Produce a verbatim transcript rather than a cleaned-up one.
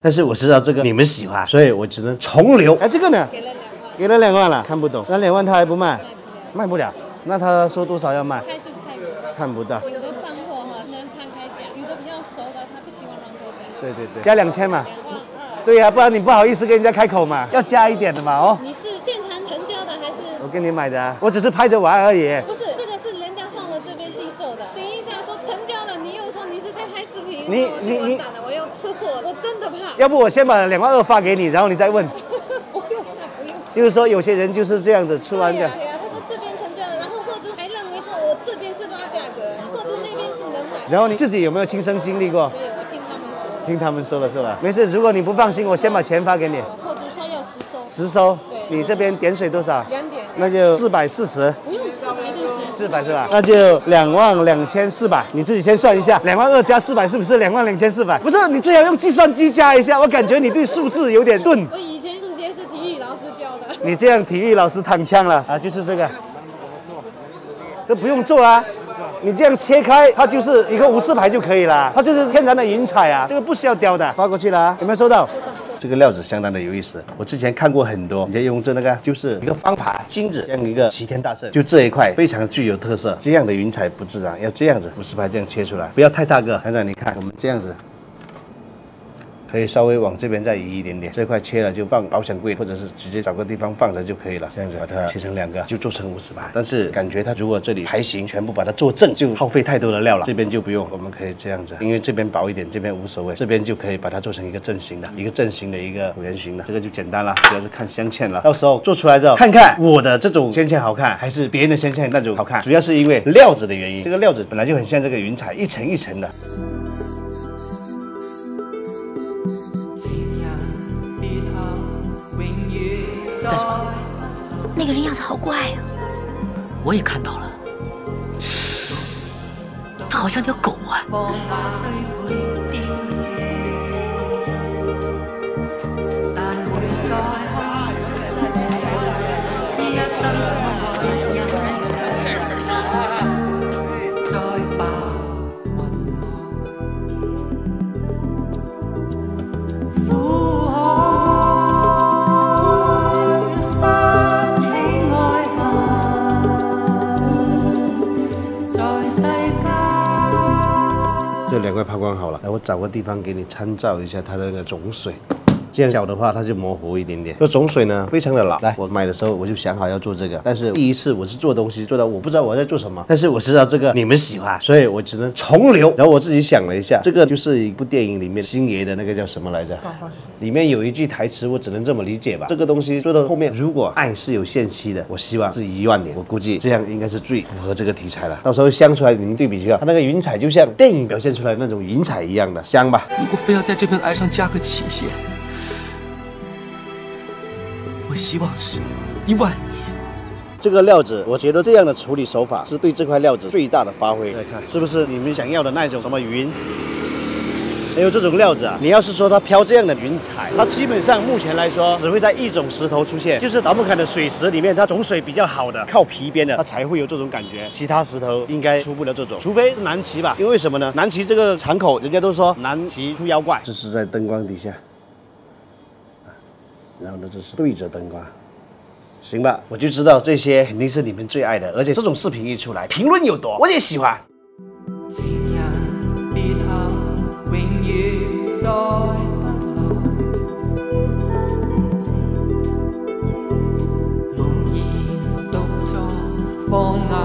但是我知道这个你们喜欢，所以我只能重留。哎，这个呢？给了两万，给了两万了，看不懂。那两万他还不卖？卖不了。那他说多少要卖？开就开，看不到。有的放货哈，能看开价，有的比较熟的他不喜欢让货价。对对对，加两千嘛。对呀、啊，不然你不好意思跟人家开口嘛，要加一点的嘛哦。你是现场成交的还是？我跟你买的啊，我只是拍着玩而已。不是，这个是人家放了这边寄售的。等一下说成交了，你又说你是在拍视频，你你你，我要吃货，我真的怕。要不我先把两万二发给你，然后你再问。不用，那不用。就是说有些人就是这样子，吃完这样。对呀、啊，他说这边成交了，然后货主还认为说我这边是拉价格，货主那边是能买。然后你自己有没有亲身经历过？对，我听他们说的。听他们说了是吧？没事，如果你不放心，我先把钱发给你。货主说要实收。实收。对。你这边点水多少？两点。那就四百四十。不用四百就行。四百是吧？那就两万两千四百，你自己先算一下，两万二加四百是不是两万两千四百？不是，你最好用计算机加一下，我感觉你对数字有点钝。我以前数学是体育老师教的。你这样体育老师躺枪了啊！就是这个。这不用做啊。你这样切开，它就是一个无丝牌就可以了，它就是天然的云彩啊，这个不需要雕的。发过去了啊，有没有收到？收到。这个料子相当的有意思，我之前看过很多，人家用这那个就是一个方牌金子，这样一个齐天大圣，就这一块非常具有特色。这样的云彩不自然，要这样子无丝牌这样切出来，不要太大个。团长，你看我们这样子。可以稍微往这边再移一点点，这块切了就放保险柜，或者是直接找个地方放着就可以了。这样子把它切成两个，就做成五十牌。但是感觉它如果这里还行，全部把它做正，就耗费太多的料了。这边就不用，我们可以这样子，因为这边薄一点，这边无所谓，这边就可以把它做成一个正形的，一个正形的一个圆形的，这个就简单了，主要是看镶嵌了。到时候做出来之后，看看我的这种镶嵌好看，还是别人的镶嵌那种好看，主要是因为料子的原因。这个料子本来就很像这个云彩，一层一层的。 干什么？那个人样子好怪啊！我也看到了，他好像条狗啊！ 这两块抛光好了，来我找个地方给你参照一下它的那个种水。这样小的话，它就模糊一点点。这种水呢，非常的老。来，我买的时候我就想好要做这个，但是第一次我是做东西做到我不知道我在做什么，但是我知道这个你们喜欢，所以我只能重留。然后我自己想了一下，这个就是一部电影里面星爷的那个叫什么来着？里面有一句台词，我只能这么理解吧。这个东西做到后面，如果爱是有限期的，我希望是一万年。我估计这样应该是最符合这个题材了。到时候镶出来，你们对比一下，它那个云彩就像电影表现出来的那种云彩一样的，香吧？ 如果非要在这份爱上加个期限。我希望是一万年。 这个料子，我觉得这样的处理手法是对这块料子最大的发挥。来看，是不是你们想要的那种什么云？还有这种料子啊，你要是说它飘这样的云彩，它基本上目前来说只会在一种石头出现，就是达木坎的水石里面，它种水比较好的，靠皮边的，它才会有这种感觉。其他石头应该出不了这种，除非是南岐吧。因为什么呢？南岐这个场口，人家都说南岐出妖怪，这是在灯光底下。然后呢，这是对着灯光，行吧？我就知道这些肯定是你们最愛的，而且這種視頻一出來，評論又多，我也喜歡。放眼